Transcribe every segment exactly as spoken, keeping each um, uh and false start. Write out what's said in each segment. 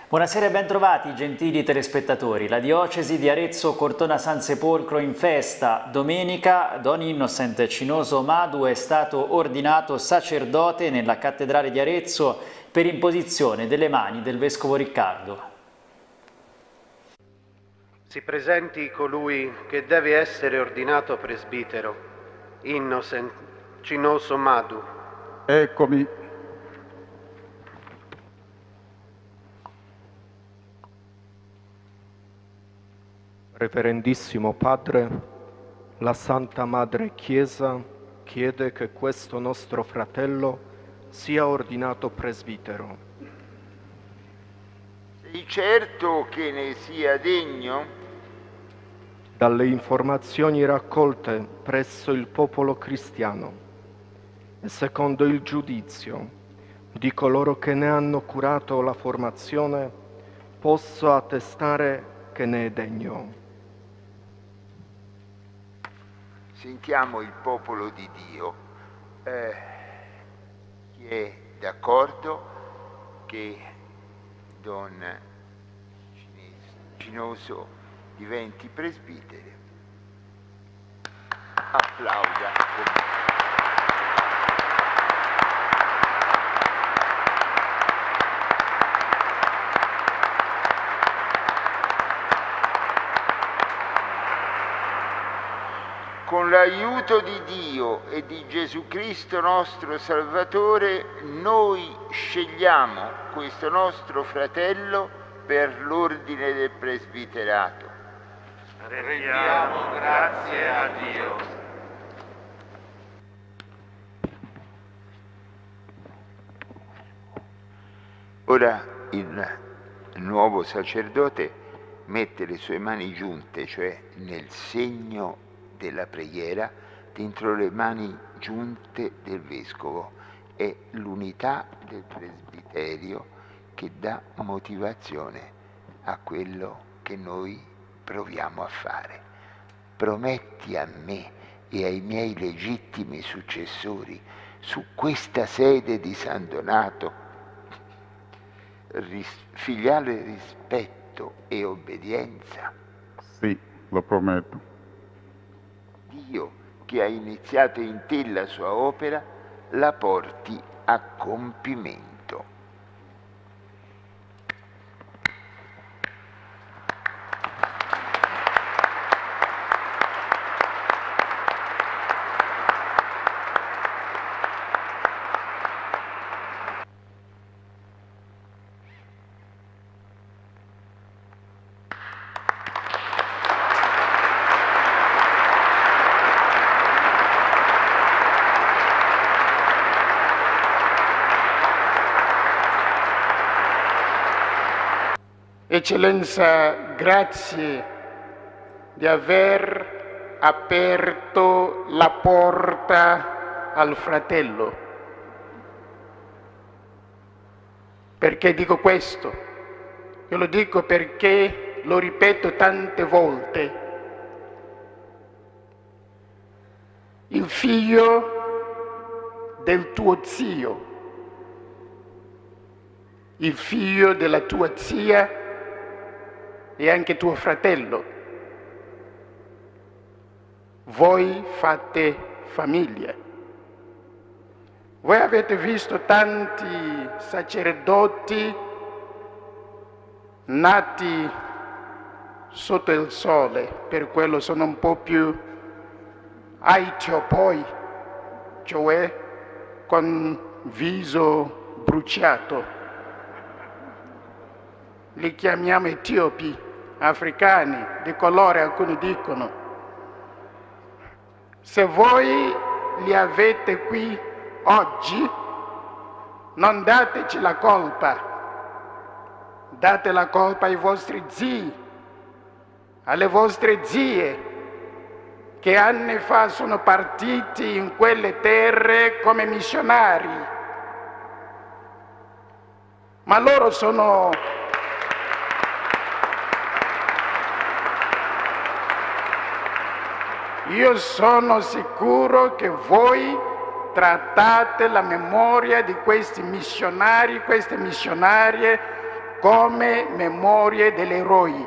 Buonasera e bentrovati gentili telespettatori. La diocesi di Arezzo Cortona San Sepolcro in festa. Domenica Don Innocent Cinoso Madu è stato ordinato sacerdote nella cattedrale di Arezzo per imposizione delle mani del vescovo Riccardo. Si presenti colui che deve essere ordinato presbitero, Innocent Cinoso Madu. Eccomi. Reverendissimo Padre, la Santa Madre Chiesa chiede che questo nostro fratello sia ordinato presbitero. Sei certo che ne sia degno? Dalle informazioni raccolte presso il popolo cristiano e secondo il giudizio di coloro che ne hanno curato la formazione, posso attestare che ne è degno. Sentiamo il popolo di Dio. Eh, chi è d'accordo che Don Cinoso diventi presbitero? Applauda. Con l'aiuto di Dio e di Gesù Cristo nostro Salvatore, noi scegliamo questo nostro fratello per l'ordine del presbiterato. Rendiamo grazie a Dio. Ora il nuovo sacerdote mette le sue mani giunte, cioè nel segno della preghiera, dentro le mani giunte del Vescovo. È l'unità del presbiterio che dà motivazione a quello che noi proviamo a fare. Prometti a me e ai miei legittimi successori su questa sede di San Donato ris- filiale rispetto e obbedienza. Sì, lo prometto. Dio, che ha iniziato in te la sua opera, la porti a compimento. Eccellenza, grazie di aver aperto la porta al fratello. Perché dico questo? Io lo dico perché lo ripeto tante volte. Il figlio del tuo zio, il figlio della tua zia e anche tuo fratello. Voi fate famiglia. Voi avete visto tanti sacerdoti nati sotto il sole, per quello sono un po' più aetiopoi, cioè con viso bruciato. Li chiamiamo etiopi, africani, di colore alcuni dicono. Se voi li avete qui oggi, non dateci la colpa, date la colpa ai vostri zii, alle vostre zie, che anni fa sono partiti in quelle terre come missionari, ma loro sono Io sono sicuro che voi trattate la memoria di questi missionari, queste missionarie, come memorie degli eroi.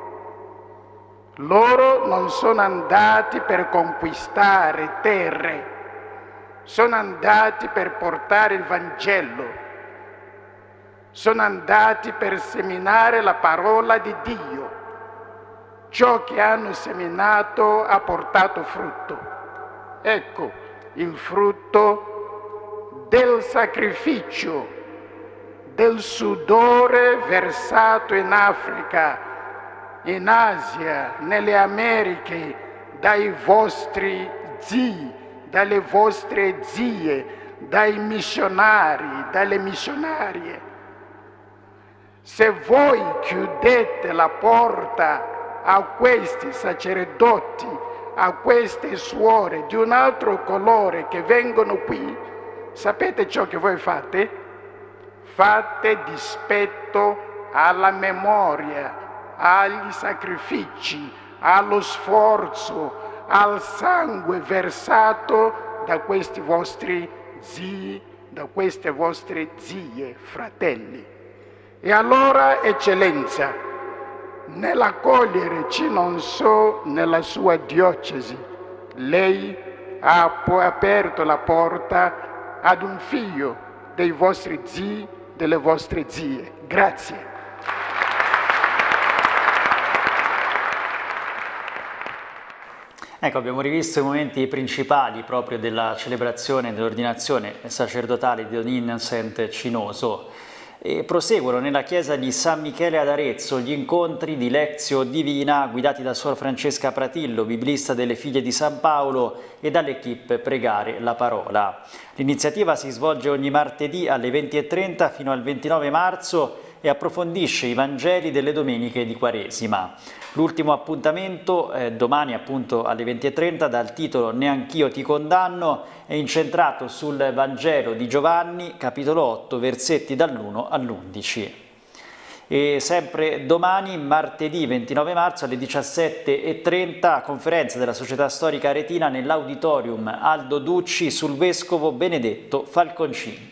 Loro non sono andati per conquistare terre, sono andati per portare il Vangelo, sono andati per seminare la parola di Dio. Ciò che hanno seminato ha portato frutto. Ecco il frutto del sacrificio, del sudore versato in Africa, in Asia, nelle Americhe, dai vostri zii, dalle vostre zie, dai missionari, dalle missionarie. Se voi chiudete la porta a questi sacerdoti, a queste suore di un altro colore che vengono qui, sapete ciò che voi fate? Fate dispetto alla memoria, agli sacrifici, allo sforzo, al sangue versato da questi vostri zii, da queste vostre zie, fratelli. E allora, Eccellenza, nell'accoglierci non so nella sua diocesi, lei ha aperto la porta ad un figlio dei vostri zii, delle vostre zie. Grazie. Ecco, abbiamo rivisto i momenti principali proprio della celebrazione dell'ordinazione sacerdotale di Don Innocent Cinoso. E proseguono nella chiesa di San Michele ad Arezzo gli incontri di Lectio Divina guidati da Suor Francesca Pratillo, biblista delle Figlie di San Paolo, e dall'equipe Pregare la Parola. L'iniziativa si svolge ogni martedì alle venti e trenta fino al ventinove marzo e approfondisce i Vangeli delle domeniche di Quaresima. L'ultimo appuntamento, eh, domani appunto alle venti e trenta, dal titolo Neanch'io ti condanno, è incentrato sul Vangelo di Giovanni, capitolo otto, versetti dall'uno all'undici. E sempre domani, martedì ventinove marzo, alle diciassette e trenta, conferenza della Società Storica Aretina nell'Auditorium Aldo Ducci sul Vescovo Benedetto Falconcini.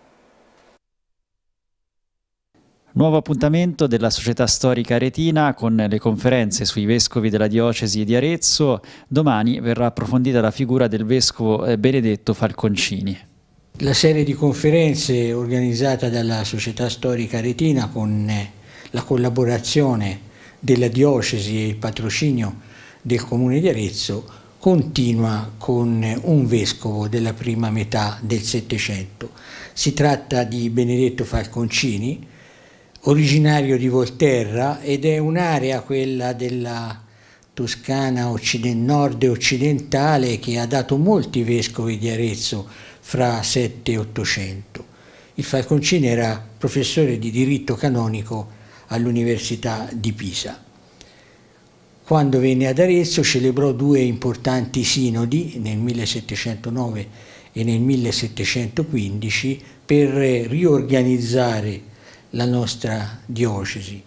Nuovo appuntamento della Società Storica Aretina con le conferenze sui vescovi della diocesi di Arezzo. Domani verrà approfondita la figura del vescovo Benedetto Falconcini. La serie di conferenze organizzata dalla Società Storica Aretina con la collaborazione della diocesi e il patrocinio del Comune di Arezzo continua con un vescovo della prima metà del Settecento. Si tratta di Benedetto Falconcini, originario di Volterra, ed è un'area, quella della Toscana occident- nord occidentale, che ha dato molti vescovi di Arezzo fra sette e ottocento. Il Falconcini era professore di diritto canonico all'Università di Pisa. Quando venne ad Arezzo celebrò due importanti sinodi nel millesettecentonove e nel millesettecentoquindici per riorganizzare la nostra diocesi.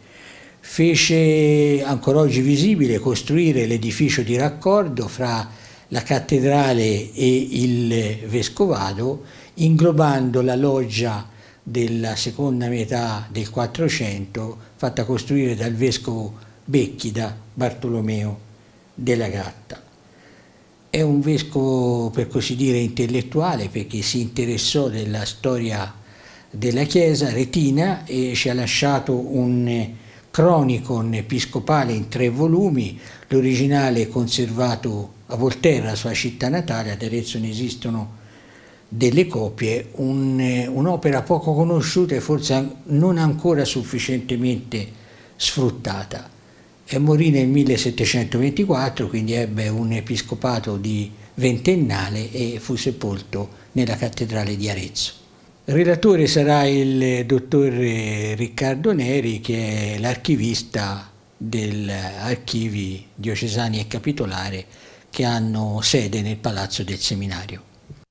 Fece, ancora oggi visibile, costruire l'edificio di raccordo fra la cattedrale e il vescovado, inglobando la loggia della seconda metà del Quattrocento, fatta costruire dal vescovo Becchida Bartolomeo della Gatta. È un vescovo, per così dire, intellettuale, perché si interessò della storia della Chiesa aretina e ci ha lasciato un cronicon episcopale in tre volumi. L'originale è conservato a Volterra, sua città natale. Ad Arezzo ne esistono delle copie, un, un'opera poco conosciuta e forse non ancora sufficientemente sfruttata. E morì nel millesettecentoventiquattro, quindi ebbe un episcopato di ventennale e fu sepolto nella cattedrale di Arezzo. Relatore sarà il dottor Riccardo Neri, che è l'archivista degli archivi diocesani e capitolare che hanno sede nel Palazzo del Seminario.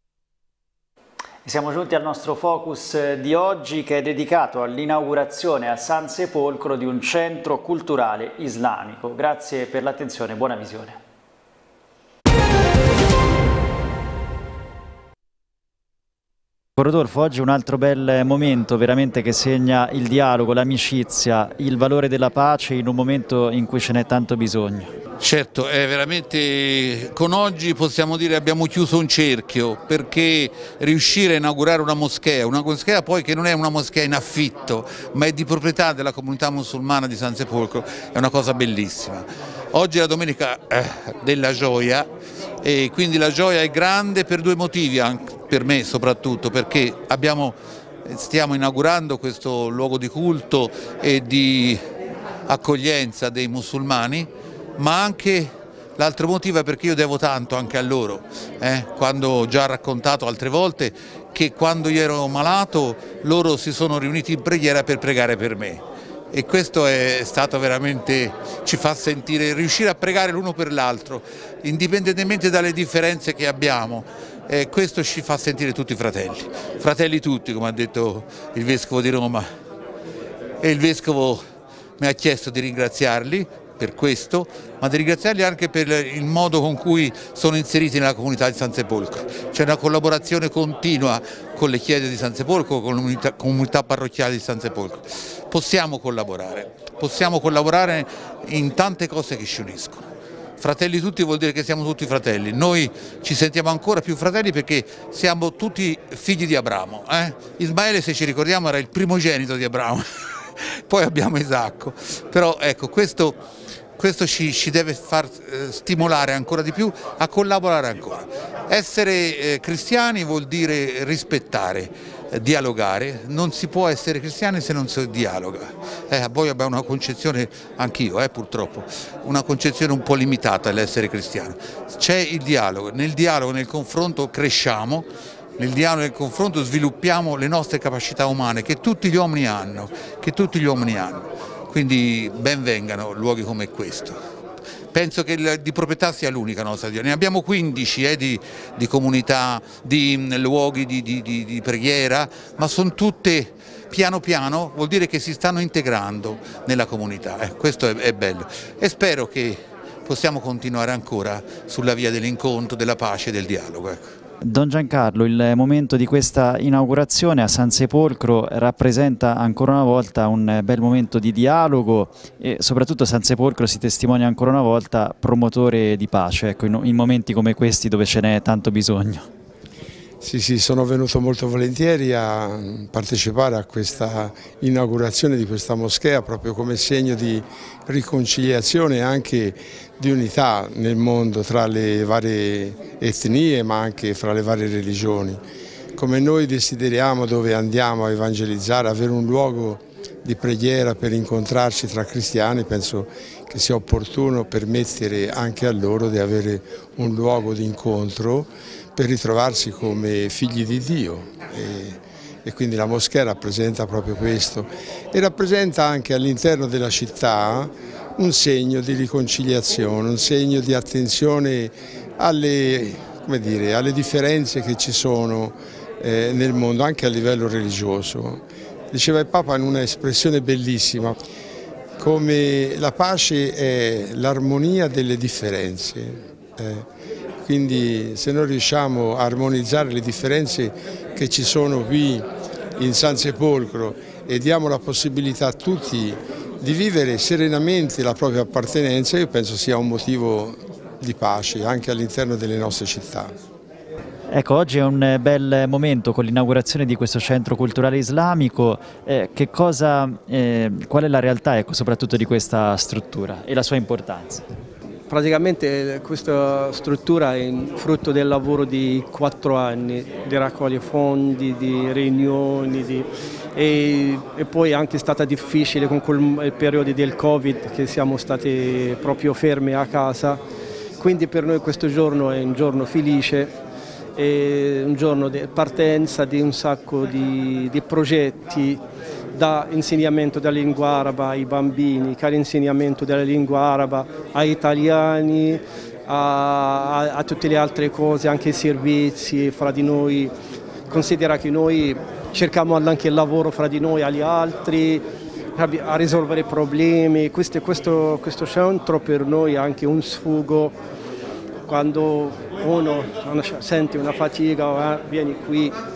Siamo giunti al nostro focus di oggi, che è dedicato all'inaugurazione a San Sepolcro di un centro culturale islamico. Grazie per l'attenzione, buona visione. Rodolfo, oggi un altro bel momento veramente che segna il dialogo, l'amicizia, il valore della pace in un momento in cui ce n'è tanto bisogno. Certo, è veramente, con oggi possiamo dire abbiamo chiuso un cerchio, perché riuscire a inaugurare una moschea, una moschea poi che non è una moschea in affitto, ma è di proprietà della comunità musulmana di San Sepolcro, è una cosa bellissima. Oggi è la domenica eh, della gioia e quindi la gioia è grande per due motivi, anche per me soprattutto, perché abbiamo, stiamo inaugurando questo luogo di culto e di accoglienza dei musulmani, ma anche l'altro motivo è perché io devo tanto anche a loro, eh? Quando ho già raccontato altre volte che quando io ero malato loro si sono riuniti in preghiera per pregare per me e questo è stato veramente, ci fa sentire, riuscire a pregare l'uno per l'altro, indipendentemente dalle differenze che abbiamo, eh, questo ci fa sentire tutti fratelli, fratelli tutti come ha detto il Vescovo di Roma e il Vescovo mi ha chiesto di ringraziarli per questo, ma di ringraziarli anche per il modo con cui sono inseriti nella comunità di San Sepolcro. C'è una collaborazione continua con le chiese di San Sepolcro, con la comunità parrocchiale di San Sepolcro. Possiamo collaborare, possiamo collaborare in tante cose che ci uniscono. Fratelli tutti vuol dire che siamo tutti fratelli, noi ci sentiamo ancora più fratelli perché siamo tutti figli di Abramo. Eh? Ismaele, se ci ricordiamo, era il primogenito di Abramo, poi abbiamo Isacco, però ecco questo... Questo ci, ci deve far eh, stimolare ancora di più a collaborare ancora. Essere eh, cristiani vuol dire rispettare, eh, dialogare, non si può essere cristiani se non si dialoga. Eh, a voi abbiamo una concezione, anch'io eh, purtroppo, una concezione un po' limitata dell'essere cristiano. C'è il dialogo, nel dialogo, nel confronto cresciamo, nel dialogo e nel confronto sviluppiamo le nostre capacità umane che tutti gli uomini hanno, che tutti gli uomini hanno. Quindi ben vengano luoghi come questo. Penso che il, di proprietà sia l'unica nostra, ne abbiamo quindici eh, di, di comunità, di mh, luoghi di, di, di, di preghiera, ma sono tutte piano piano, vuol dire che si stanno integrando nella comunità, eh, questo è, è bello e spero che possiamo continuare ancora sulla via dell'incontro, della pace e del dialogo. Ecco. Don Giancarlo, il momento di questa inaugurazione a San Sepolcro rappresenta ancora una volta un bel momento di dialogo e soprattutto San Sepolcro si testimonia ancora una volta promotore di pace, ecco, in, in momenti come questi dove ce n'è tanto bisogno. Sì, sì, sono venuto molto volentieri a partecipare a questa inaugurazione di questa moschea proprio come segno di riconciliazione e anche di unità nel mondo tra le varie etnie ma anche fra le varie religioni. Come noi desideriamo dove andiamo a evangelizzare, avere un luogo di preghiera per incontrarci tra cristiani, penso che sia opportuno permettere anche a loro di avere un luogo di incontro per ritrovarsi come figli di Dio e, e quindi la moschea rappresenta proprio questo e rappresenta anche all'interno della città un segno di riconciliazione, un segno di attenzione alle, come dire, alle differenze che ci sono eh, nel mondo anche a livello religioso. Diceva il Papa in una espressione bellissima, come la pace è l'armonia delle differenze. Eh, quindi se noi riusciamo a armonizzare le differenze che ci sono qui in San Sepolcro e diamo la possibilità a tutti di vivere serenamente la propria appartenenza, io penso sia un motivo di pace anche all'interno delle nostre città. Ecco, oggi è un bel momento con l'inaugurazione di questo centro culturale islamico. Eh, che cosa, eh, qual è la realtà, ecco, soprattutto di questa struttura e la sua importanza? Praticamente questa struttura è frutto del lavoro di quattro anni, di raccogliere fondi, di riunioni di, e, e poi è anche stata difficile con quel periodo del Covid che siamo stati proprio fermi a casa, quindi per noi questo giorno è un giorno felice, è un giorno di partenza di un sacco di, di progetti, da insegnamento della lingua araba ai bambini, che l'insegnamento della lingua araba ai italiani, a, a, a tutte le altre cose, anche i servizi fra di noi. Considera che noi cerchiamo anche il lavoro fra di noi agli altri, a risolvere problemi. Questo, questo, questo centro per noi è anche un sfogo. Quando uno sente una fatica, vieni qui,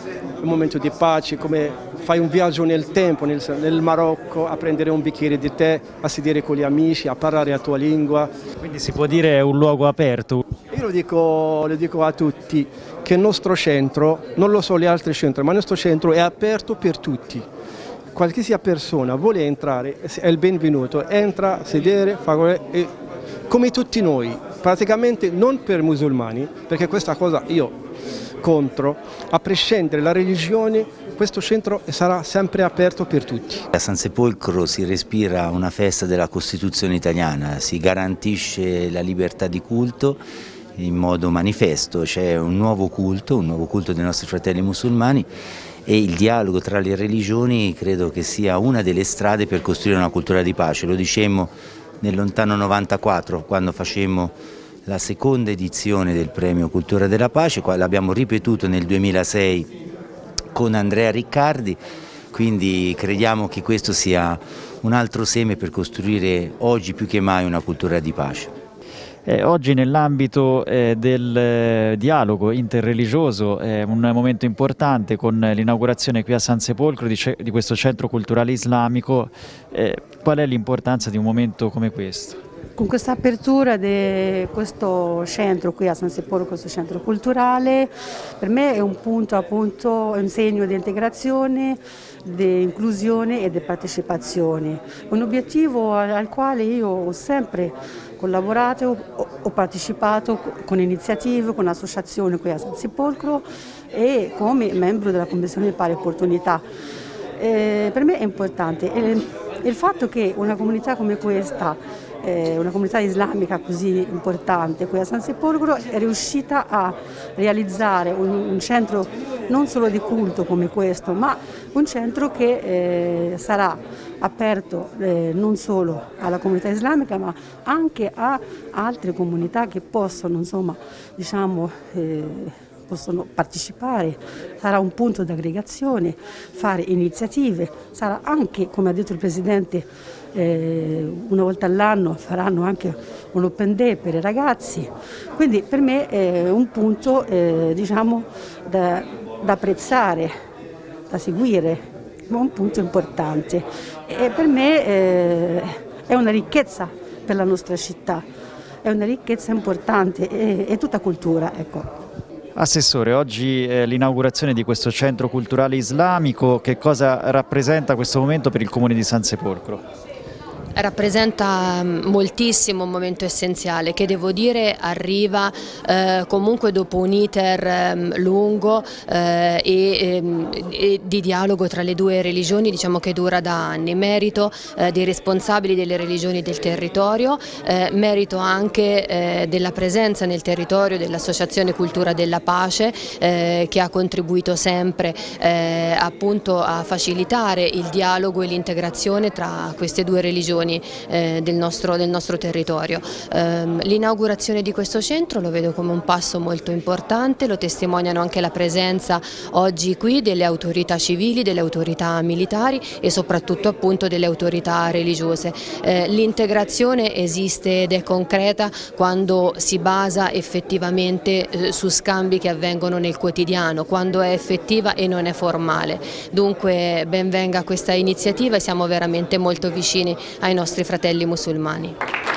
un momento di pace, come fai un viaggio nel tempo, nel, nel Marocco, a prendere un bicchiere di tè, a sedere con gli amici, a parlare la tua lingua. Quindi si può dire è un luogo aperto? Io lo dico, lo dico a tutti, che il nostro centro, non lo so gli altri centri, ma il nostro centro è aperto per tutti. Qualsiasi persona vuole entrare è il benvenuto, entra, sedere, fa, e, come tutti noi, praticamente non per musulmani, perché questa cosa io contro, a prescindere dalla religione, questo centro sarà sempre aperto per tutti. A San Sepolcro si respira una festa della Costituzione italiana, si garantisce la libertà di culto in modo manifesto, c'è un nuovo culto, un nuovo culto dei nostri fratelli musulmani, e il dialogo tra le religioni credo che sia una delle strade per costruire una cultura di pace. Lo dicemmo nel lontano novantaquattro, quando facemmo la seconda edizione del Premio Cultura della Pace, l'abbiamo ripetuto nel duemilasei con Andrea Riccardi, quindi crediamo che questo sia un altro seme per costruire oggi più che mai una cultura di pace. Eh, oggi nell'ambito eh, del eh, dialogo interreligioso è un momento importante con l'inaugurazione qui a San Sepolcro di, di questo centro culturale islamico. Eh, qual è l'importanza di un momento come questo? Con questa apertura di questo centro qui a San Sepolcro, questo centro culturale, per me è un punto, appunto, un segno di integrazione, di inclusione e di partecipazione. Un obiettivo al, al quale io ho sempre collaborato, ho, ho partecipato con iniziative, con associazioni qui a San Sepolcro e come membro della Commissione di Pari Opportunità. Eh, per me è importante e il fatto che una comunità come questa, eh, una comunità islamica così importante qui a San Sepolcro, è riuscita a realizzare un, un centro non solo di culto come questo, ma un centro che eh, sarà aperto eh, non solo alla comunità islamica ma anche a altre comunità che possono, insomma, diciamo, eh, possono partecipare, sarà un punto di aggregazione, fare iniziative, sarà anche, come ha detto il Presidente, eh, una volta all'anno faranno anche un open day per i ragazzi, quindi per me è un punto eh, diciamo, da, da apprezzare, da seguire, un punto importante e per me eh, è una ricchezza per la nostra città, è una ricchezza importante, è, è tutta cultura, ecco. Assessore, oggi è l'inaugurazione di questo centro culturale islamico, che cosa rappresenta questo momento per il Comune di San Sepolcro? Rappresenta moltissimo, un momento essenziale che devo dire arriva eh, comunque dopo un iter eh, lungo eh, e, e di dialogo tra le due religioni, diciamo che dura da anni, merito eh, dei responsabili delle religioni del territorio, eh, merito anche eh, della presenza nel territorio dell'Associazione Cultura della Pace eh, che ha contribuito sempre eh, appunto a facilitare il dialogo e l'integrazione tra queste due religioni Eh, del, nostro, del nostro territorio. Ehm, l'inaugurazione di questo centro lo vedo come un passo molto importante, lo testimoniano anche la presenza oggi qui delle autorità civili, delle autorità militari e soprattutto appunto delle autorità religiose. Eh, l'integrazione esiste ed è concreta quando si basa effettivamente eh, su scambi che avvengono nel quotidiano, quando è effettiva e non è formale. Dunque ben venga questa iniziativa e siamo veramente molto vicini ai nostri fratelli musulmani.